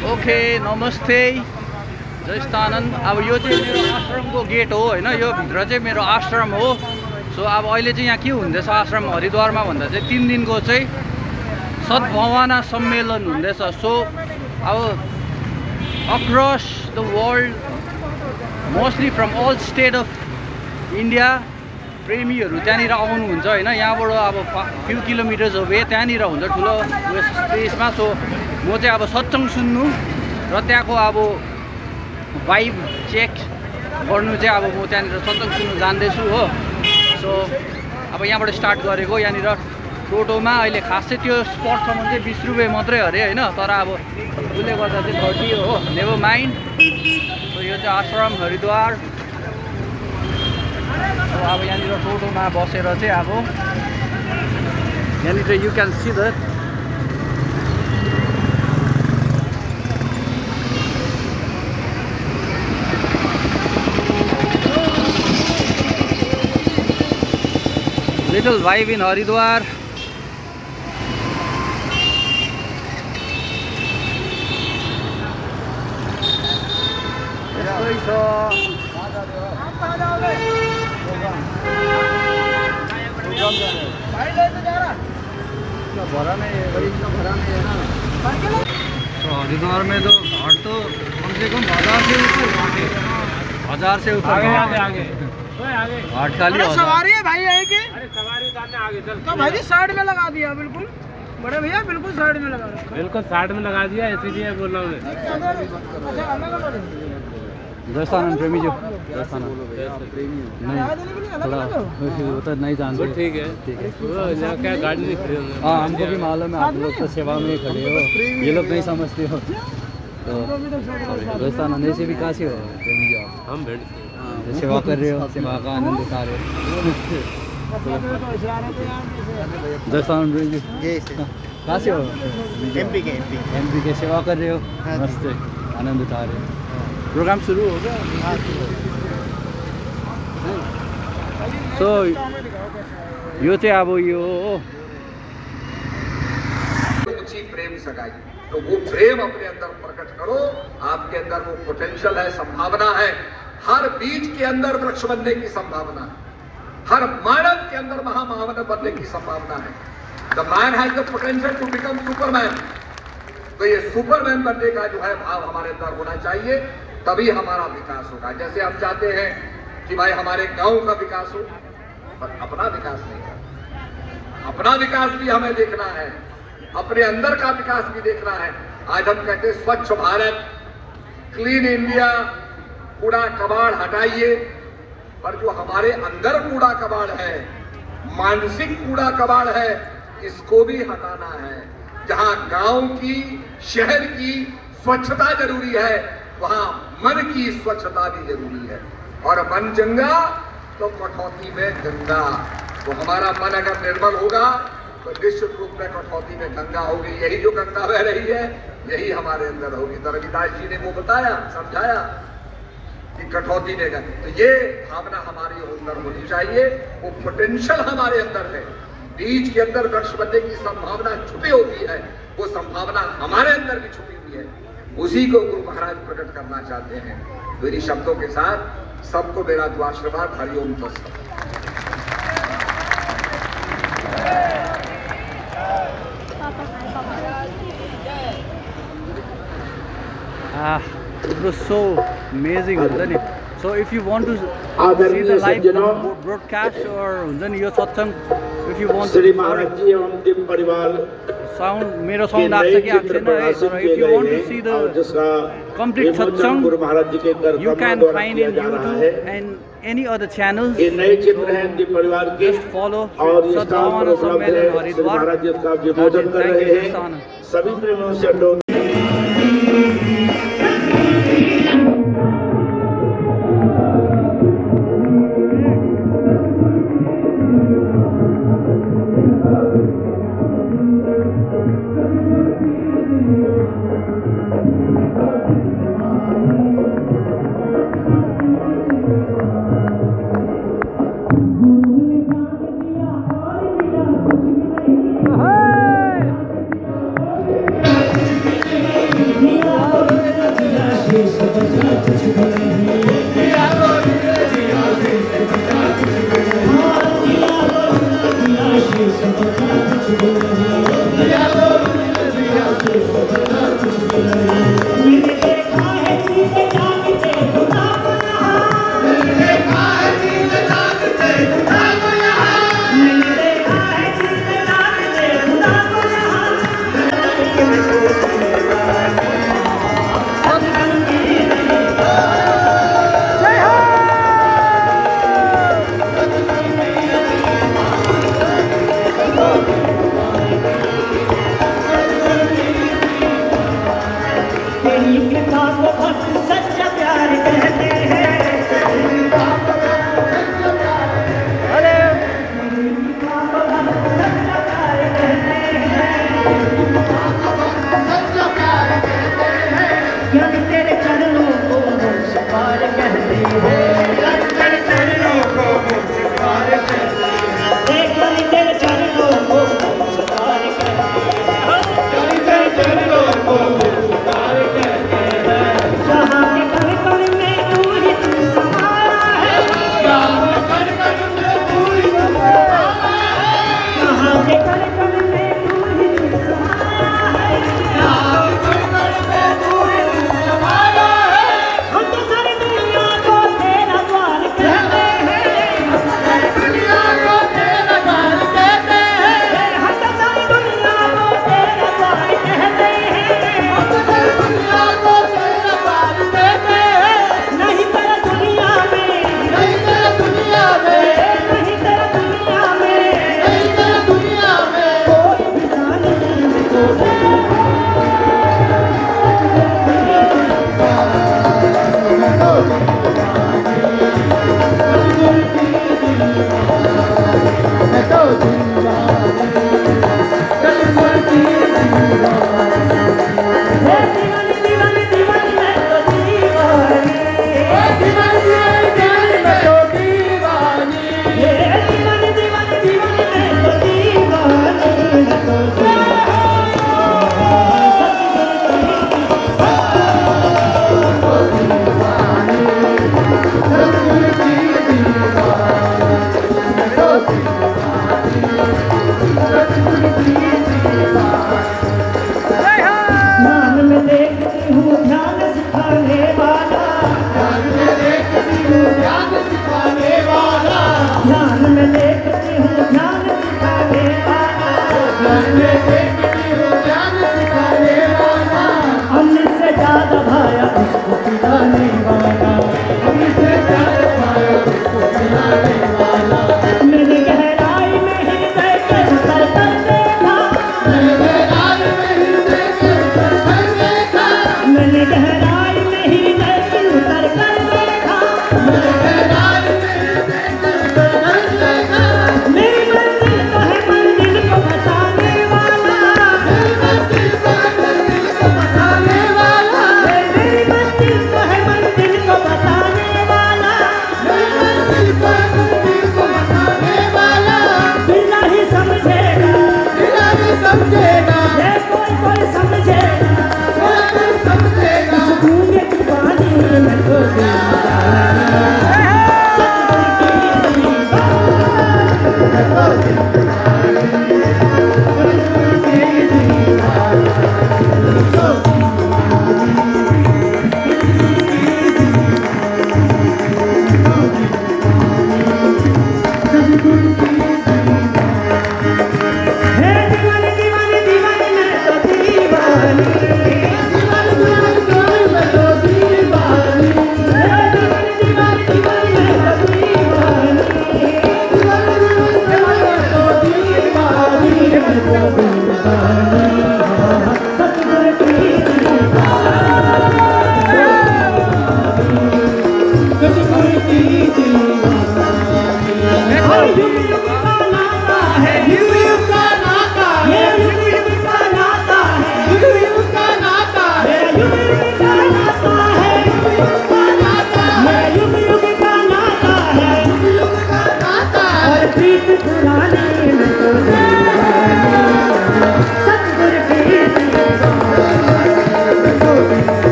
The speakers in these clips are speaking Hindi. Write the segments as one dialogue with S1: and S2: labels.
S1: ओके नमस्ते जय स्थानन्द। अब यो चाहिँ मेरो आश्रमको गेट हो हैन, यो भित्र चाहिँ मेरो आश्रम हो। सो अब अहिले चाहिँ यहाँ के हुँदैछ आश्रम हरिद्वारमा भन्दा चाहिँ 3 दिनको चाहिँ सद्भावना सम्मेलन हुँदैछ। सो अब across the world mostly from all state of India प्रेमीहरू त्यहाँनिर आउनुहुन्छ हैन। यहाँबाट अब फ्यु किलोमिटर्स अवे त्यहाँनिर हुन्छ ठुलो स्पेसमा। सो म चाहिँ अब सत्सङ सुन्नु र त्यहाँको अब भाइब चेक गर्नु चाहिँ अब म त्यहाँनिर सत्सङ सुन्नु जाँदैछु हो। सो अब यहाँबाट स्टार्ट गरेको। यहाँनिर टोटोमा अहिले खास चाहिँ त्यो स्पटसम्म चाहिँ 20 रुपियाँ मात्रै अरे हैन, तर अब उसले गर्दा चाहिँ 30 हो। Never mind. सो यो चाहिँ आश्रम हरिद्वार। अब यहाँनिर टोटोमा बसेर चाहिँ अब यहाँनिर you can see the little vibe in Haridwar. यस्तै छ। हरिद्वार में तो घाट तो कम से कम 1000 से ऊपर घाट है। 1000 से ऊपर आगे घाट खाली
S2: सवारी है भाई है कि? अरे सवारी उतारने आगे चल। तो भाई जी साइड में लगा दिया बिल्कुल बड़े भैया, बिल्कुल साइड में लगा दिया। बिल्कुल साइड में लगा दिया, इसीलिए बोल रहा हूँ।
S1: जयस्थानंद प्रेमी जो जयस्थानंद नहीं थोड़ा होता नहीं जानते।
S2: ठीक है क्या गाड़ी नहीं खड़ी।
S1: हाँ हमको भी मालूम है, आप लोग तो सेवा में खड़े हो, ये लोग नहीं समझते हो। तो जयस्थानंद ऐसे भी काशी हो प्रेमी जो
S2: हम भेड़
S1: सेवा कर रहे हो, सेवा का आनंद उठा रहे हो। जयस्थानंद प्रेमी जी कहाँ से हो?
S2: एमपी
S1: के सेवा कर रहे हो, मस्त आनंद उठा रहे हो। प्रोग्राम शुरू हो गया। तो यो चाहिँ अब यो
S3: ऊंची प्रेम सगाई, तो वो प्रेम अपने अंदर प्रकट करो। आपके अंदर वो पोटेंशियल है, संभावना है। हर बीज के अंदर वृक्ष बनने की संभावना है, हर मानव के अंदर महामानव बनने की संभावना है। The man has the potential to become Superman. तो ये सुपरमैन बनने का जो है भाव हमारे अंदर होना चाहिए, तभी हमारा विकास होगा। जैसे हम चाहते हैं कि भाई हमारे गांव का विकास हो, पर अपना विकास नहीं करना। अपना विकास भी हमें देखना है, अपने अंदर का विकास भी देखना है। आज हम कहते हैं स्वच्छ भारत, क्लीन इंडिया, कूड़ा कबाड़ हटाइए, पर जो हमारे अंदर कूड़ा कबाड़ है, मानसिक कूड़ा कबाड़ है, इसको भी हटाना है। जहां गांव की, शहर की स्वच्छता जरूरी है, वहां मन की स्वच्छता भी जरूरी है। और मन चंगा तो कठौती में गंगा। तो हमारा मन अगर निर्मल होगा तो निश्चित रूप में कठौती में गंगा होगी। यही जो गंगा बह रही है यही हमारे अंदर होगी। तो रविदास जी ने वो बताया, समझाया कि कठौती में गंगा। तो ये भावना हमारी अंदर होनी चाहिए। वो पोटेंशियल हमारे अंदर है, बीज के अंदर वृक्ष बनने की संभावना छुपी होती है, वो संभावना हमारे अंदर भी छुपी हुई है। उसी को गुरु महाराज प्रकट करना चाहते हैं। तो इन्हीं शब्दों के साथ सबको मेरा द्वाशीर्वाद। हरिओम तत्सत।
S1: It was so amazing हुन्छ नि। So if you want to see the live broadcast or हुन्छ नि यो satsang, if you want to sound मेरो साउन्ड आएको छ कि आएको छैन है, तर if you want to see the complete satsang you can find in YouTube and any other channels. Just follow सद्भावना सम्मेलन हरिद्वार।
S3: सभी प्रेमियों से
S1: Hey!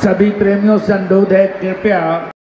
S4: सभी प्रेमियों से अनुरोध है, कृपया